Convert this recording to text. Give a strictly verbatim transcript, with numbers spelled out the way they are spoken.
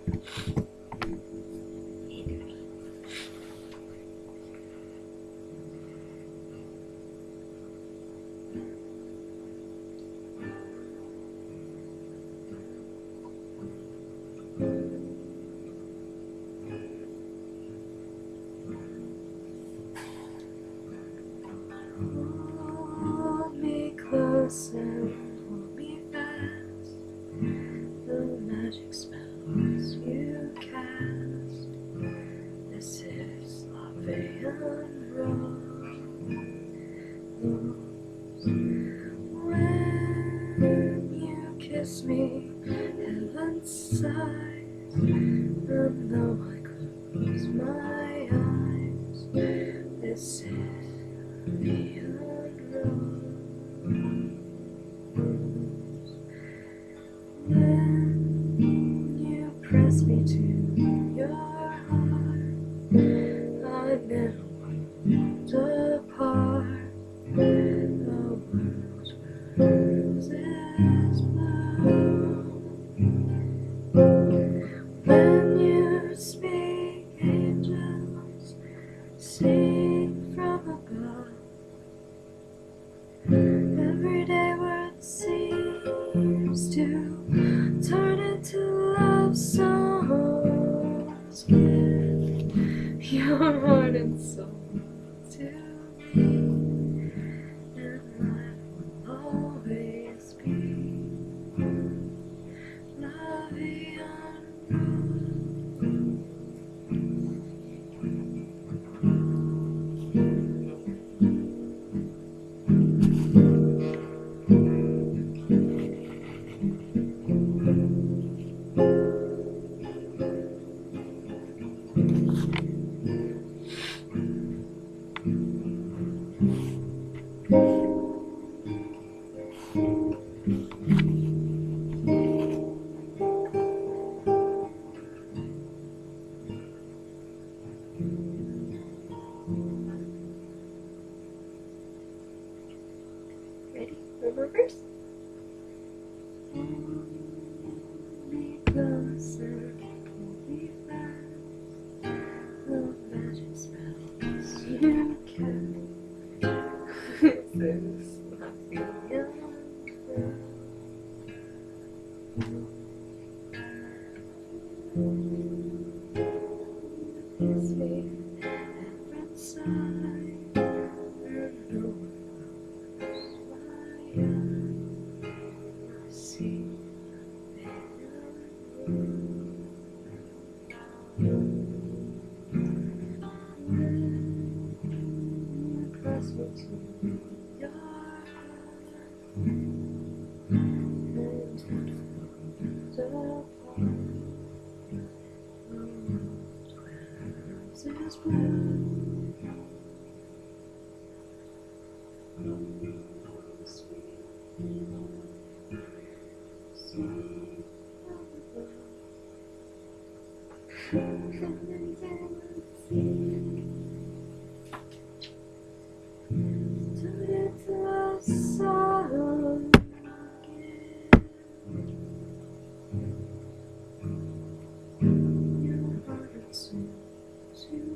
Hold me closer, hold me fast. The magic spells you cast. This is Lavean Rose. When you kiss me, heaven sighs. And though I close my eyes, this is Lavean Rose. When you press me to your heart, I never want to part. The world's roses bloom. When you speak, angels sing from above. Everyday word seems to turn into love songs. Give your heart and soul to me, and life will always be Lavean Rose. Ready? Remember first? Hold me closer, hold me fast. The magic spells you cast. This is Lavean Rose. Kiss me every side, and no one knows why I see when you press me to your heart, and it flows apart. The world where roses bloom. Sweet, sweet love. And then see, turn into a song again. Your heart and soul to